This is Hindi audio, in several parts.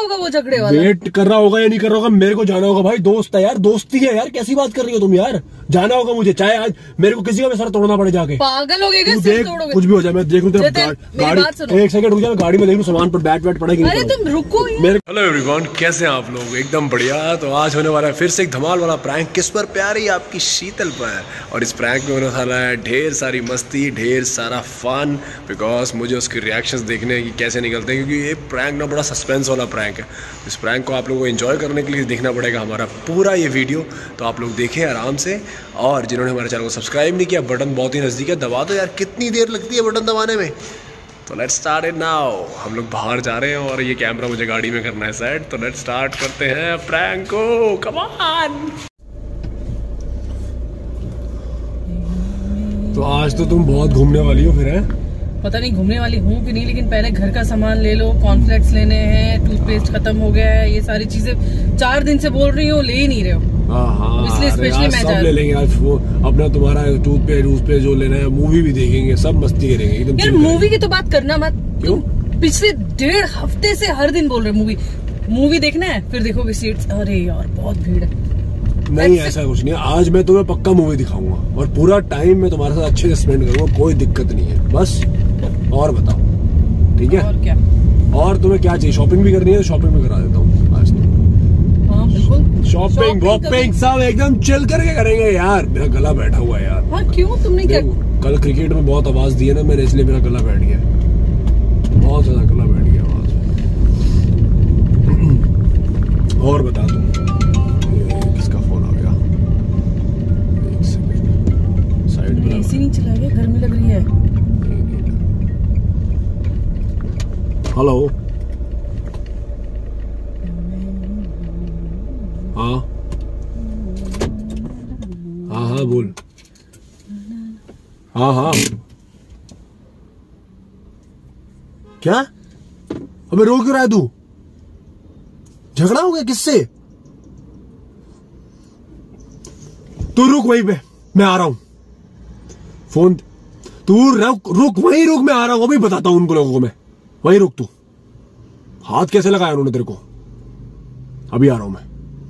होगा वो झगड़े वाला। वेट कर रहा होगा या नहीं कर रहा होगा, मेरे को जाना होगा भाई। दोस्त है यार, दोस्ती है यार, कैसी बात कर रही हो तुम यार। जाना होगा मुझे, चाहे आज मेरे को किसी का भी सर तोड़ना पड़े जाके। पागल हो गए कुछ भी हो जाए, मैं देख लूँ गाड़ी। एक सेकंड रुक जा, गाड़ी में देख लूँ सामान पर बैट पड़ेगी। अरे तुम रुको। हेलो एवरीवन, कैसे हैं आप लोग? एकदम बढ़िया। तो आज होने वाला है फिर से एक धमाल वाला प्रैंक। किस पर? प्यारी आपकी शीतल पर। और इस प्रैंक में होने वाला है ढेर सारी मस्ती, ढेर सारा फन, बिकॉज मुझे उसके रिएक्शंस देखने हैं कि कैसे निकलते हैं, क्योंकि ये प्रैंक ना बड़ा सस्पेंस वाला प्रैंक है। इस प्रैंक को आप लोगों को एंजॉय करने के लिए देखना पड़ेगा हमारा पूरा ये वीडियो। तो आप लोग देखें आराम से, और जिन्होंने हमारे चैनल को सब्सक्राइब नहीं किया, बटन बहुत ही नज़दीक है, दबा दो यार। कितनी देर लगती है बटन दबाने में? तो लेट्स स्टार्ट इट नाउ। हम लोग बाहर जा रहे हैं और ये कैमरा मुझे गाड़ी में करना है सेट। तो लेट्स स्टार्ट करते हैं प्रैंक को, कम ऑन। तो आज तो तुम बहुत घूमने वाली हो फिर, है? पता नहीं घूमने वाली हूँ कि नहीं, लेकिन पहले घर का सामान ले लो। कॉर्नफ्लेक्स लेने हैं, टूथपेस्ट खत्म हो गया है, ये सारी चीजें 4 दिन से बोल रही हूँ, ले ही नहीं रहे हो। इसलिए स्पेशली मैं सब ले लेंगे आज। वो अपना तुम्हारा टूथपेस्ट जो लेना है, मूवी भी देखेंगे, सब मस्ती करेंगे एकदम। यार मूवी की तो बात करना मत। क्यों? पिछले 1.5 हफ्ते से हर दिन बोल रहे मूवी देखना है, फिर देखोगे सीट्स। अरे यार बहुत भीड़ है। नहीं ऐसा कुछ नहीं है, आज मैं तुम्हें पक्का मूवी दिखाऊंगा और पूरा टाइम मैं तुम्हारे साथ अच्छे से स्पेंड करूंगा, कोई दिक्कत नहीं है। बस और बताओ, ठीक है? और क्या? और तुम्हें क्या चाहिए? शॉपिंग भी करनी है तो शॉपिंग भी करा देता हूँ आज तो। हाँ बिल्कुल, शॉपिंग वॉपिंग सब एकदम चिल करके करेंगे यार। मेरा गला बैठा हुआ है यार। हाँ क्यों? तुमने क्या कल क्रिकेट में बहुत आवाज दी है ना मैंने, इसलिए मेरा गला बैठ गया, बहुत ज्यादा गला बैठ गया आवाज। और बता तुम, किसका फोन आ गया? एक सेकंड, साइड में। एसी नहीं चला गया? गर्मी लग रही है। हेलो, हाँ हाँ हाँ बोल। हाँ हाँ क्या? अबे रो क्यों रहा है तू? झगड़ा हो गया किससे? तू रुक वहीं पे, मैं आ रहा हूं। फोन तू रुक वहीं रुक, मैं आ रहा हूं, अभी बताता हूं उनको लोगों को मैं। वहीं रुक तू। हाथ कैसे लगाया उन्होंने तेरे को? अभी आ रहा हूं मैं।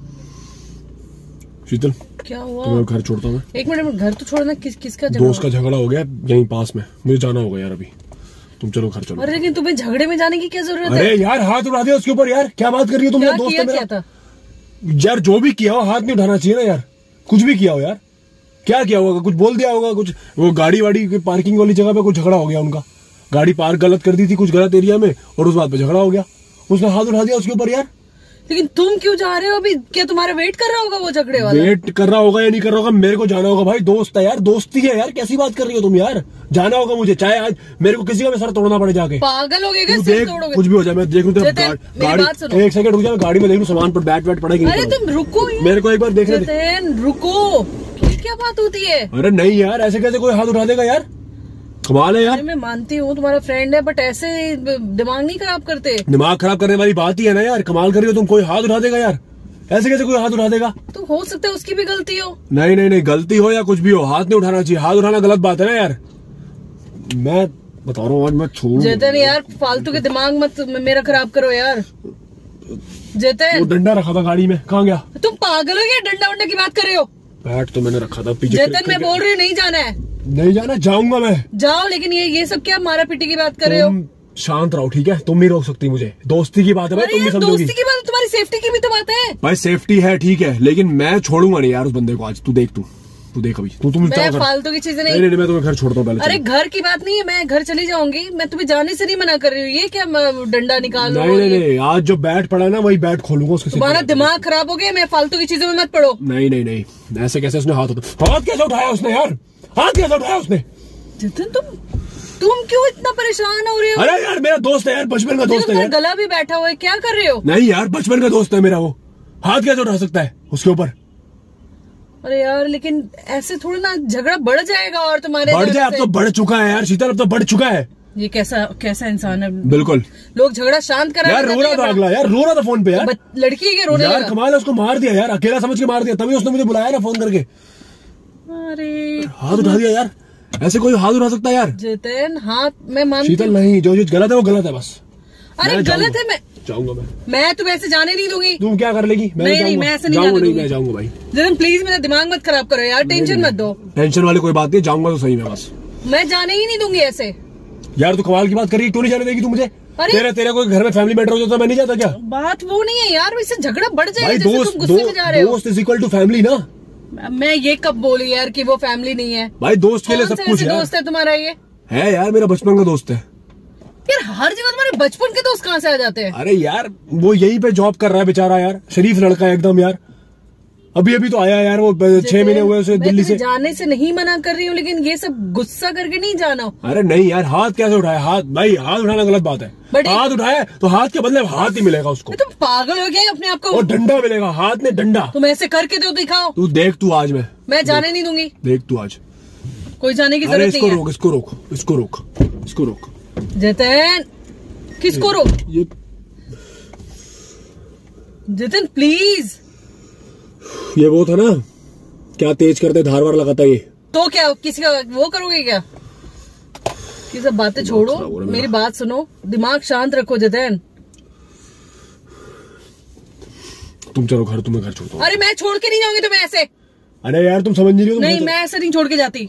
शीतल क्या हुआ? तुम्हें घर छोड़ता हूँ मैं। एक मिनट, घर तो छोड़ना। किसका दोस्त का झगड़ा हो गया यहीं पास में, मुझे जाना होगा यार अभी। तुम चलो घर चलो। अरे लेकिन तुम्हें झगड़े में जाने की क्या जरूरत है? अरे यार हाथ उठा दिया उसके ऊपर यार, क्या बात कर रही हो तुम? क्या दोस्त किया, है मेरा। क्या था? यार जो भी किया हो हाथ नहीं उठाना चाहिए ना यार। कुछ भी किया हो यार, क्या किया होगा? कुछ बोल दिया होगा, कुछ वो गाड़ी वाड़ी पार्किंग वाली जगह पे कुछ झगड़ा हो गया उनका। गाड़ी पार्क गलत कर दी थी कुछ गलत एरिया में, और उस बात पे झगड़ा हो गया। उसने हाथ उठा दिया उसके ऊपर यार। लेकिन तुम क्यों जा रहे हो अभी? क्या तुम्हारा वेट कर रहा होगा वो झगड़े वाला? वेट कर रहा होगा या नहीं कर रहा होगा, मेरे को जाना होगा भाई। दोस्त है यार, दोस्ती है यार, कैसी बात कर रही हो तुम यार। जाना होगा मुझे, चाहे आज मेरे को किसी का भी सर तोड़ना पड़े जाके। पागल हो गए? कुछ भी हो जाए, मैं देख लूँ गाड़ी। एक सेकंड रुक जा, गाड़ी में देख लूँ सामान पर बैट पड़ेगी। अरे तुम रुको, मेरे को एक बार देखने दे। रुको, क्या बात होती है? अरे नहीं यार, ऐसे कैसे कोई हाथ उठा देगा यार? कमाल है यार। मैं मानती हूँ तुम्हारा फ्रेंड है, बट ऐसे दिमाग नहीं खराब करते। दिमाग खराब करने वाली बात ही है ना यार। कमाल कर रही हो तुम, कोई हाथ उठा देगा यार? ऐसे कैसे कोई हाथ उठा देगा? तो हो सकता है उसकी भी गलती हो। नहीं नहीं नहीं, गलती हो या कुछ भी हो, हाथ नहीं उठाना चाहिए। हाथ उठाना गलत बात है ना यार। मैं बता रहा हूँ आज मैं छोड़ू। जतन यार फालतू के दिमाग मत मेरा खराब करो यार। जतन वो डंडा रखा था गाड़ी में, कहाँ गया? तुम पागल हो क्या? डंडा वंडा की बात कर रहे हो? बैट तो मैंने रखा था पीछे। जतन मैं बोल रही हूँ नहीं जाना है। नहीं जाना, जाऊंगा मैं। जाओ, लेकिन ये सब क्या मारा पीटी की बात कर रहे हो? शांत रहो ठीक है, तुम नहीं रोक सकती मुझे। दोस्ती की बात है भाई, तुम भी समझोगी। दोस्ती की बात है, तुम्हारी सेफ्टी की भी तो बात है भाई। सेफ्टी है ठीक है, लेकिन मैं छोड़ूंगा नहीं यार उस बंदे को आज। तू देख अभी तुम फालतू की चीजें नहीं। नहीं मैं तुम्हें घर छोड़ता हूँ पहले। अरे घर की बात नहीं है, मैं घर चली जाऊंगी। मैं तुम्हें जाने से नहीं मना कर रही हूँ। ये क्या डंडा निकाल? नहीं, आज जो बैट पड़ा है ना वही बैट खोलूंगा उसके। तुम्हारा दिमाग खराब हो गया, मैं फालतू की चीजों में मत पड़ो। नहीं, ऐसे कैसे? उसने हाथ कैसे उठाया उसने यार? हाथ कैसे उठाया उसने? जितन तुम क्यों इतना परेशान हो रहे हो? अरे यार मेरा दोस्त है यार, बचपन का दोस्त है यार। गला भी बैठा हुआ है, क्या कर रहे हो? नहीं यार, बचपन का दोस्त है मेरा वो। हाथ कैसे उठा सकता है उसके ऊपर? अरे यार लेकिन ऐसे थोड़ा ना झगड़ा बढ़ जाएगा। और तुम्हारे बढ़ जाए? अब तो बढ़ चुका है यार शीतल, अब तो बढ़ चुका है। ये कैसा इंसान है? बिल्कुल, लोग झगड़ा शांत करा यार। रो रहा था अगला यार, रो रहा था फोन पे यार। लड़की है क्या रोने यार? कमाल है, उसको मार दिया यार, अकेला समझ के मार दिया। तभी उसने मुझे बुलाया ना फोन करके। अरे हाथ उठा दिया यार, ऐसे कोई हाथ उठा सकता है यार? जितन हाथ मैं मानती शीतल नहीं, जो गलत है वो गलत है बस। अरे गलत है, मैं जाऊंगा मैं तुम्हें ऐसे जाने नहीं दूंगी। तुम क्या कर लेगी? नहीं, मैं ऐसे नहीं जाने दूंगी। मैं जाऊंगा भाई। जितिन प्लीज मेरा दिमाग मत खराब करो यार, टेंशन मत दो। टेंशन वाली कोई बात नहीं, जाऊंगा तो सही में बस। मैं जाने ही नहीं दूंगी ऐसे। यार तू कमाल की बात कर रही है, क्यों नहीं जाने देगी तू मुझे? तेरे कोई घर में फैमिली मैटर हो जाता मैं नहीं जाता क्या? बात वो नहीं है यार, इससे झगड़ा बढ़ जाएगा। दोस्त इज इक्वल टू फैमिली ना। मैं ये कब बोली यार कि वो फैमिली नहीं है? भाई दोस्त के लिए सब कुछ है। दोस्त है तुम्हारा ये? है यार, मेरा बचपन का दोस्त है यार। हर जगह तुम्हारे बचपन के दोस्त कहाँ से आ जाते हैं? अरे यार वो यहीं पे जॉब कर रहा है बेचारा यार, शरीफ लड़का है एकदम यार। अभी तो आया यार, वो 6 महीने हुए उसे दिल्ली से। जाने से नहीं मना कर रही हूँ, लेकिन ये सब गुस्सा करके नहीं जाना। अरे नहीं यार, हाथ कैसे उठाया? हाथ भाई, हाथ उठाना गलत बात है। हाथ उठाया तो हाथ के बदले हाथ ही मिलेगा उसको। तुम पागल हो गया अपने आप को? और डंडा मिलेगा, हाथ में डंडा। तुम ऐसे करके तो दिखाओ। तू देख, तू आज मैं जाने नहीं दूंगी। देख तू आज, कोई जाने की जरूरत नहीं है। इसको रोक। जितिन, किसको रोक? ये जितिन प्लीज। ये वो था ना, क्या तेज करते धार वार लगाता ये। तो क्या किसी का वो करोगे क्या? ये सब बातें छोड़ो, मेरी बात सुनो, दिमाग शांत रखो जितिन। तुम चलो घर, तुम्हें घर छोड़ दो। अरे मैं छोड़ के नहीं जाऊंगी तुम्हें ऐसे। अरे यार तुम समझ नहीं रही हो। नहीं, मैं ऐसे नहीं छोड़ के जाती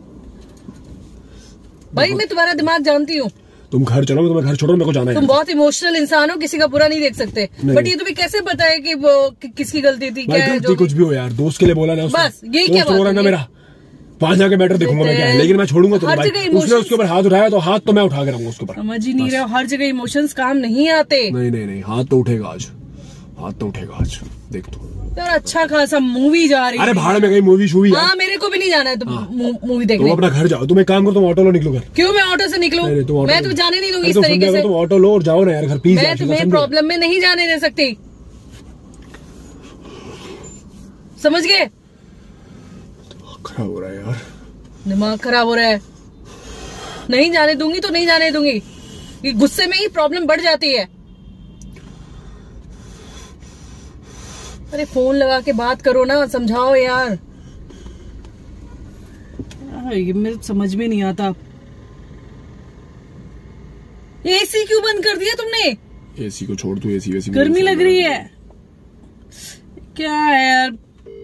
भाई, मैं तुम्हारा दिमाग जानती हूँ। तुम घर चलो, तुम्हें घर छोड़ो, मेरे को जाना है। तुम बहुत इमोशनल इंसान हो, किसी का बुरा नहीं देख सकते। बट ये तुम्हें कैसे पता है कि वो किसकी गलती थी? क्या है जो कुछ भी हो यार, दोस्त के लिए बोला ना उसने। बस यही क्या बात है ना मेरा। वहां जाके मैटर देखूंगा मैं क्या है, लेकिन मैं छोड़ूंगा तो भाई। उसने उसके ऊपर हाथ उठाया तो हाथ तो मैं उठा के रहूंगा उसके ऊपर। समझ ही नहीं रहे हो, हर जगह इमोशंस काम नहीं आते। नहीं, हाथ तो उठेगा आज, देख तो यार। अच्छा खासा मूवी जा रही है। अरे भाड़ में गई मूवी शूवी। हाँ, मेरे को भी नहीं जाना है मूवी देखने। तुम अपना घर जाओ, तुम एक काम करो, तुम ऑटो लो, निकलो घर। क्यों मैं ऑटो से निकलूं? मैं तो जाने नहीं दूंगी इस तरीके से। तुम ऑटो लो और जाओ ना यार घर, प्लीज। मैं तुम्हें प्रॉब्लम में नहीं जाने दे सकती, समझ गए? खराब हो रहा है यार, दिमाग खराब हो रहा है। नहीं जाने दूंगी तो नहीं जाने दूंगी। ये गुस्से में ही प्रॉब्लम बढ़ जाती है। अरे फोन लगा के बात करो ना, समझाओ यार। ये मेरे समझ में नहीं आता। एसी क्यों बंद कर दिया तुमने? एसी को छोड़, तू एसी वैसी गर्मी लग रही है क्या है यार?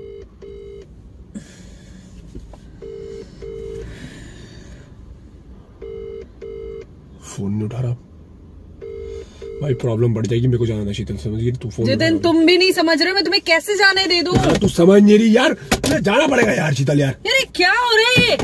फोन नहीं उठा रहा भाई, प्रॉब्लम बढ़ जाएगी। मेरे को जाना था शीतल, समझ गई तू? फोन जितिन तुम भी नहीं समझ रहे हो, मैं तुम्हें कैसे जाने दे दूं? तू समझ नहीं रही यार, मुझे जाना पड़ेगा यार शीतल यार। यार क्या हो रहा है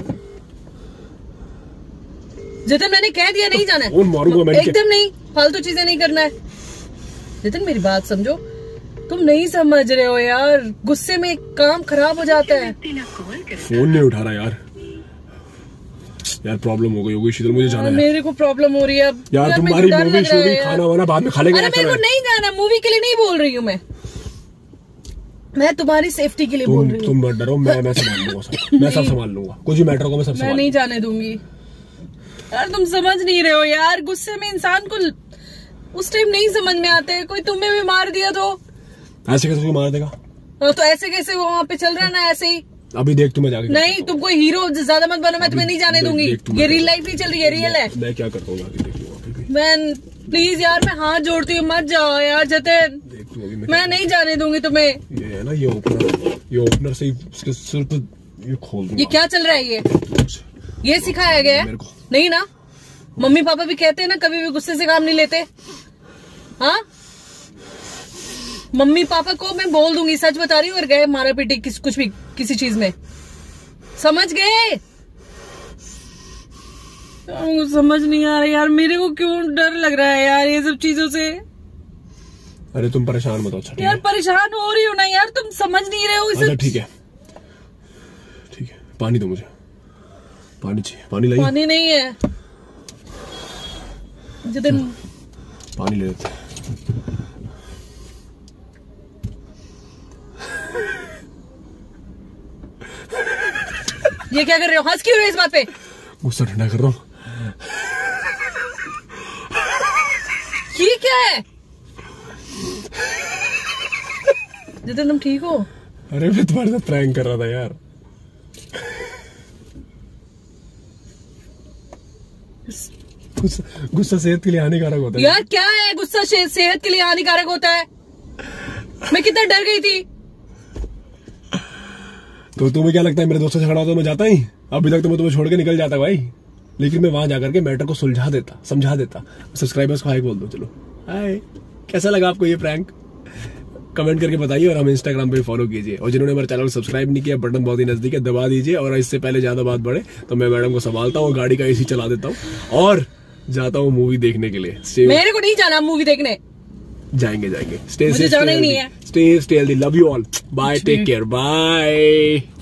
जितिन? मैंने कह दिया नहीं जाना है। फोन मारूंगा मैं। एकदम नहीं, फालतू चीजें नहीं करना है। जितिन मेरी बात समझो, तुम नहीं समझ रहे हो यार, गुस्से में काम खराब हो जाता है। फोन नहीं उठा रहा यार प्रॉब्लम हो गई शीतल, मुझे जाना है। मेरे को प्रॉब्लम हो रही है यार। तुम्हारी मूवी शूवी खाना वाना बाद में खा लेंगे। अरे मेरे को नहीं जाना, मूवी के लिए नहीं बोल रही हूँ मैं तुम्हारी सेफ्टी के लिए बोल रही हूँ। तुम मत डरो, मैं संभाल लूंगा सब। मैं सब संभाल लूंगा, कुछ भी मैटर को मैं सब संभाल। मैं नहीं जाने दूंगी यार, तुम समझ नहीं रहे हो यार। गुस्से में इंसान को उस टाइम नहीं समझ में आते। कोई तुम्हें भी मार दिया तो ऐसे कैसे मार देगा? तो ऐसे कैसे वो वहाँ पे चल रहा है ना, ऐसे ही। अभी देख तुम्हें जाके। नहीं, तुम कोई हीरो ज्यादा मत बनो, मैं तुम्हें नहीं जाने दूंगी। ये रियल लाइफ नहीं चल रही है, रियल है। मैं क्या करता हूँ? मैं प्लीज यार, मैं हाथ जोड़ती हूँ, मत जाओ यार जितिन। मैं नहीं जाने दूंगी तुम्हें। ये है ना, ये ओपनर से इसके सिर पे ये खोल दूंगा। ये क्या चल रहा है? ये सिखाया गया है? नहीं ना, मम्मी पापा भी कहते हैं ना, कभी भी गुस्से से काम नहीं लेते। हाँ, मम्मी पापा को मैं बोल दूंगी, सच बता रही हूँ। अगर गए मारा पीटी कुछ भी किसी चीज में, समझ गए? समझ नहीं आ रहा यार, मेरे को क्यों डर लग रहा है यार ये सब चीजों से। अरे तुम परेशान मत हो। अच्छा यार परेशान हो रही हो ना यार, तुम समझ नहीं रहे हो इसे। अच्छा ठीक है, पानी दो मुझे, पानी चाहिए। पानी लाइए? पानी नहीं है जितिन, पानी ले लेते हैं। ये क्या कर रहे हो? हंस क्यों रहे हो इस बात पे? गुस्सा ठंडा कर रहा हूँ। ये क्या है जितिन, तुम ठीक हो? अरे मैं तुम्हारे साथ प्रैंक कर रहा था यार। गुस्सा सेहत के लिए हानिकारक होता है। यार क्या है गुस्सा सेहत के लिए हानिकारक होता है? मैं कितना डर गई थी। तो तुम्हें क्या लगता है मेरे दोस्तों से झगड़ा तो मैं जाता ही? अभी तक तो मैं तुम्हें छोड़ के निकल जाता भाई, लेकिन मैं वहां जाकर के मैटर को सुलझा देता, समझा देता। सब्सक्राइबर्स को हाय बोल दो। चलो हाय, कैसा लगा आपको ये प्रैंक? कमेंट करके बताइए और हमें इंस्टाग्राम पे फॉलो कीजिए। और जिन्होंने हमारे चैनल को सब्सक्राइब नहीं किया, बटन बहुत ही नजदीक है, दबा दीजिए। और इससे पहले ज्यादा बात बढ़े तो मैं मैडम को संभालता हूँ, गाड़ी का एसी चला देता हूँ और जाता हूँ मूवी देखने के लिए। मेरे को नहीं जाना मूवी देखने। जाएंगे मुझे जाना ही नहीं है। Stay healthy, love you all, bye, take care, bye.